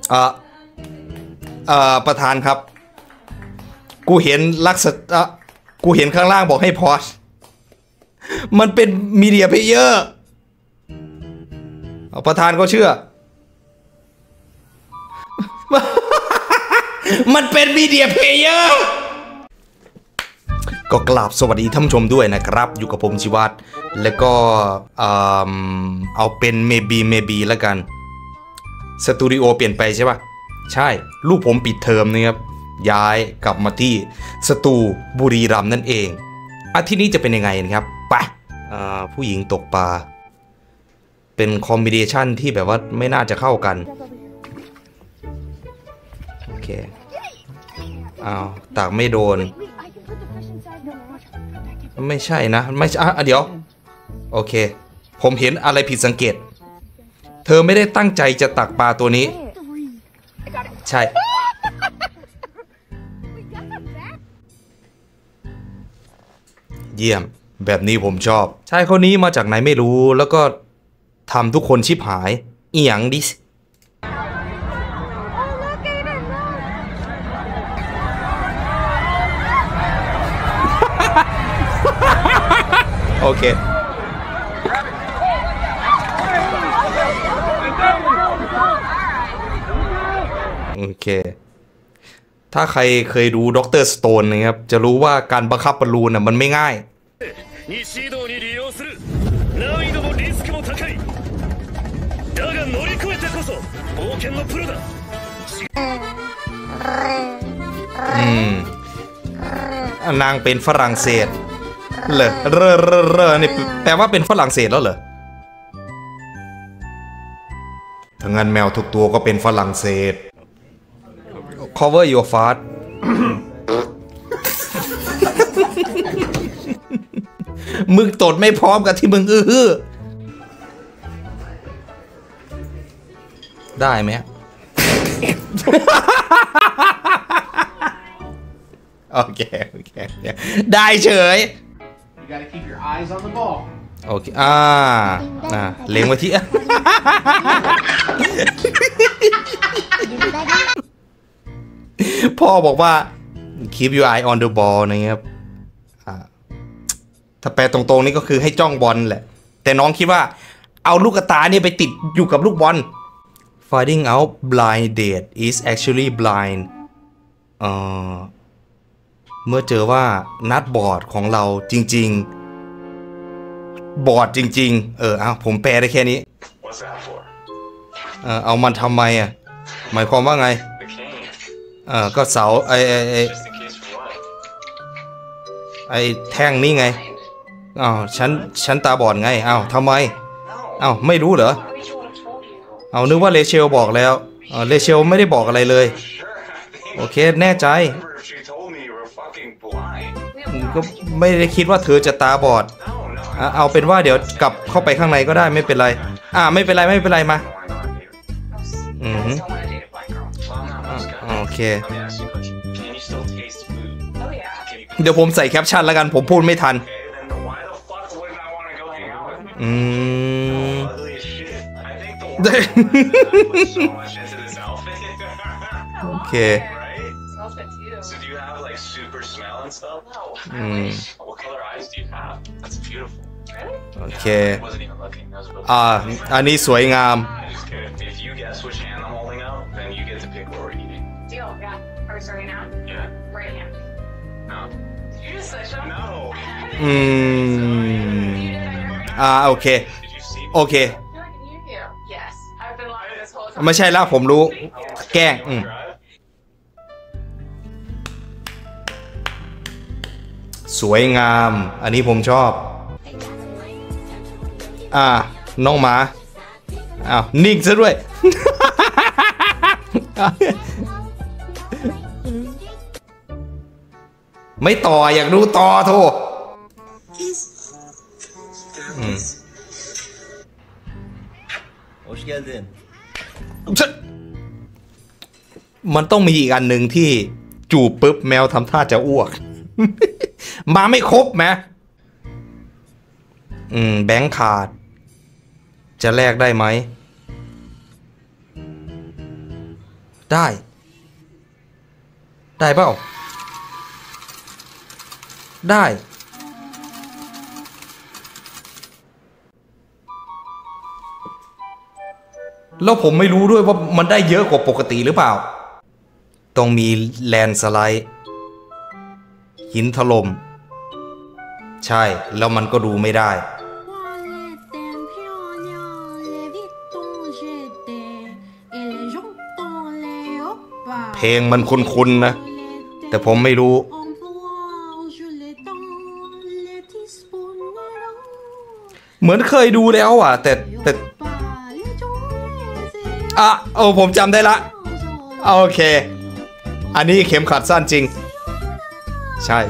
เอ่อประธานครับกูเห็นกูเห็นข้างล่างบอกให้พอสมันเป็นมีเดียเพลเยอร์ประธานก็เชื่อ มันเป็นมีเดียเพลเยอร์ก็กราบสวัสดีท่านผู้ชมด้วยนะครับอยู่กับผมชิวัตรแล้วก็เอาเป็นเมบีแล้วกันสตูดิโอเปลี่ยนไปใช่ปะใช่ลูกผมปิดเทอมนะครับย้ายกลับมาที่สตูบุรีรัมย์นั่นเองอาทิตย์นี้จะเป็นยังไงนะครับไปผู้หญิงตกปลาเป็นคอมบิเนชันที่แบบว่าไม่น่าจะเข้ากันโอเคตากไม่โดนไม่ใช่นะไม่ใช่เดี๋ยวโอเคผมเห็นอะไรผิดสังเกตเธอไม่ได้ตั้งใจจะตักปลาตัวนี้ใช่เยี่ยมแบบนี้ผมชอบชายคนนี้มาจากไหนไม่รู้แล้วก็ทำทุกคนชิบหายอีหยังดิสโอเคโอเคถ้าใครเคยดูด็อกเตอร์สโตนนะครับจะรู้ว่าการบังคับบอลลูนมันไม่ง่ายนางเป็นฝรั่งเศสเหรอเรอนี่แปลว่าเป็นฝรั่งเศสแล้วเหรอถ้างั้นแมวทุกตัวก็เป็นฝรั่งเศส cover your fart มึงตดไม่พร้อมกับที่มึงได้ไหมโอเคได้เฉยโอเคเล็งไว้ที่พ่อบอกว่า keep your eye on the ball นะครับถ้าแปลตรงๆนี่ก็คือให้จ้องบอลแหละแต่น้องคิดว่าเอาลูกตาเนี่ยไปติดอยู่กับลูกบอล finding out blind date is actually blind เมื่อเจอว่านัดบอร์ดของเราจริงๆบอร์ดจริงๆผมแปลได้แค่นี้เอามันทำไมหมายความว่าไงก็เสาไอแท่งนี่ไงฉันตาบอดไงทำไมไม่รู้เหรอนึกว่าเรเชลบอกแล้วเรเชลไม่ได้บอกอะไรเลยโอเคแน่ใจก็ไม่ได้คิดว่าเธอจะตาบอดเอาเป็นว่าเดี๋ยวกลับเข้าไปข้างในก็ได้ไม่เป็นไรไม่เป็นไรมาโอเคเดี๋ยวผมใส่แคปชั่นแล้วกันผมพูดไม่ทันโอเคโอเคอันนี้สวยงามโอเคไม่ใช่แล้วผมรู้แกล้งสวยงามอันนี้ผมชอบน้องหมานิ่งซะด้วย ไม่ต่ออยากดูต่อโทมันต้องมีอีกอันหนึ่งที่จูบปุ๊บแมวทำท่าจะอ้วก มาไม่ครบไหมแบงค์ขาดจะแลกได้ไหมได้เปล่าได้แล้วผมไม่รู้ด้วยว่ามันได้เยอะกว่าปกติหรือเปล่าต้องมีแลนสไลด์หินถล่มใช่แล้วมันก็ดูไม่ได้เพลงมันคุ้นๆนะแต่ผมไม่รู้เหมือนเคยดูแล้วอ่ะแต่ผมจำได้ละโอเคอันนี้เข็มขัดสั้นจริงใช่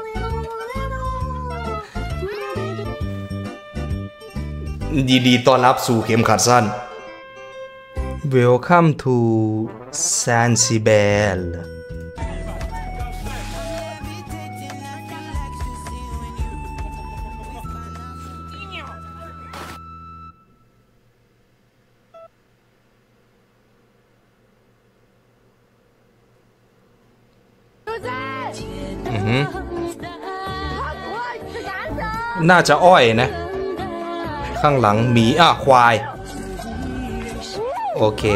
ดีต้อนรับสู่เข็มขัดสั้น Welcome to Zanzibar น่าจะอ้อยนะข้างหลังหมีควายโอเค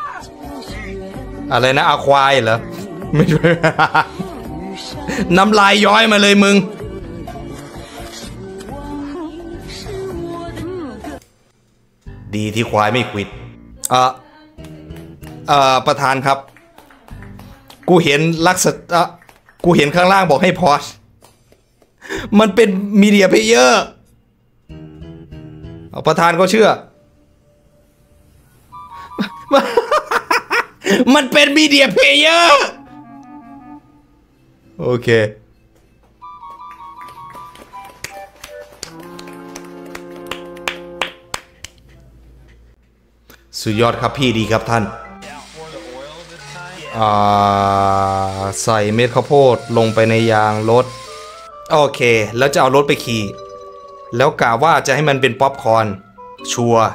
อะไรนะควายเหรอไม่ใช่ น้ำลายย้อยมาเลยมึงดีที่ควายไม่ควิดประธานครับกูเห็นกูเห็นข้างล่างบอกให้พอสมันเป็นมีเดียเพลเยอร์ประธานก็เชื่อ มันเป็นมีเดียเพลเยอร์โอเคสุดยอดครับพี่ดีครับท่านใส่เม็ดข้าวโพดลงไปในยางรถโอเคแล้วจะเอารถไปขี่แล้วกะว่าจะให้มันเป็นป๊อปคอร์นชัวร์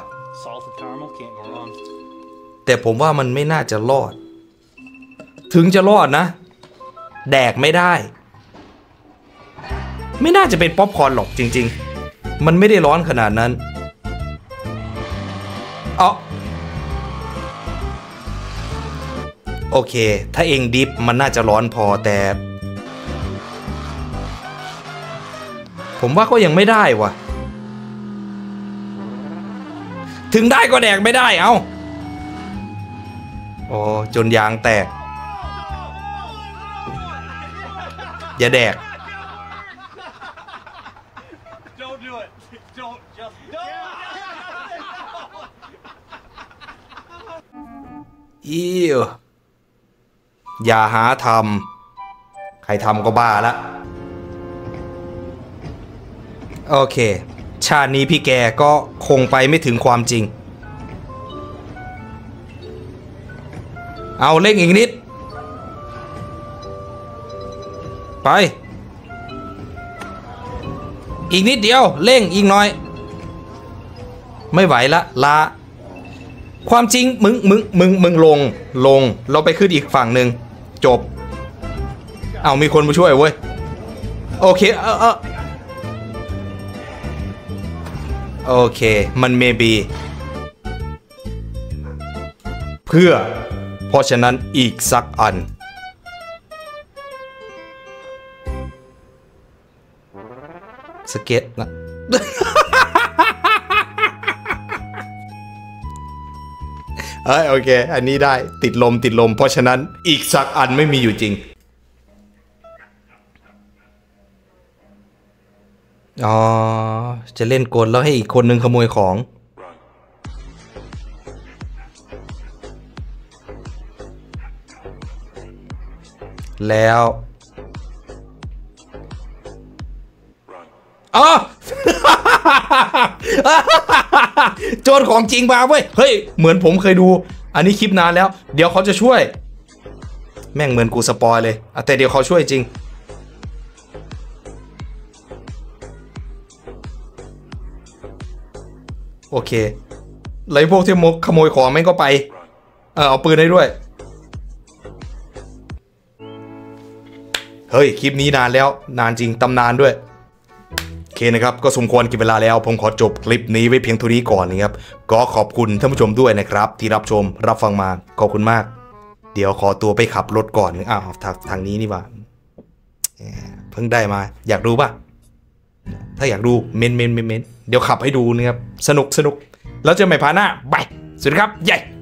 แต่ผมว่ามันไม่น่าจะรอดถึงจะรอดนะแดกไม่ได้ไม่น่าจะเป็นป๊อปคอร์นหรอกจริงๆมันไม่ได้ร้อนขนาดนั้นโอเคถ้าเองดิฟมันน่าจะร้อนพอแต่ผมว่าก็ยังไม่ได้ว่ะถึงได้ก็แดกไม่ได้เอ้าโอ้จนยางแตกอย่าแดกอย่าหาทำใครทำก็บ้าละโอเคชาตินี้พี่แกก็คงไปไม่ถึงความจริงเอาเร่งอีกนิดไปอีกนิดเดียวเร่งอีกหน่อยไม่ไหวละลาความจริงมึงลงเราไปขึ้นอีกฝั่งหนึ่งจบเอามีคนมาช่วยเว้ยโอเคโอเคมัน maybe เพราะฉะนั้นอีกสักอันสเก็ตนะ โอเคอันนี้ได้ติดลมเพราะฉะนั้นอีกสักอันไม่มีอยู่จริงจะเล่นกลแล้วให้อีกคนนึงขโมยของแล้วโจรของจริงมาเว้ยเฮ้ยเหมือนผมเคยดูอันนี้คลิปนานแล้วเดี๋ยวเขาจะช่วยแม่งเหมือนกูสปอยเลยแต่เดี๋ยวเขาช่วยจริงโอเคเลยพวกที่ขโมยของแม่งก็ไปเอาปืนให้ด้วยเฮ้ยคลิปนี้นานแล้วนานจริงตำนานด้วยโอเคนะครับก็สมควรกินเวลาแล้วผมขอจบคลิปนี้ไว้เพียงเท่านี้ก่อนนะครับก็ขอบคุณท่านผู้ชมด้วยนะครับที่รับชมรับฟังมาขอบคุณมากเดี๋ยวขอตัวไปขับรถก่อนอ้าวทางนี้นี่ว่าเพิ่งได้มาอยากดูป่ะถ้าอยากดูเมนเดี๋ยวขับให้ดูนะครับสนุกแล้วเจอกันใหม่พาร์ทหน้าบายสวัสดีครับใหญ่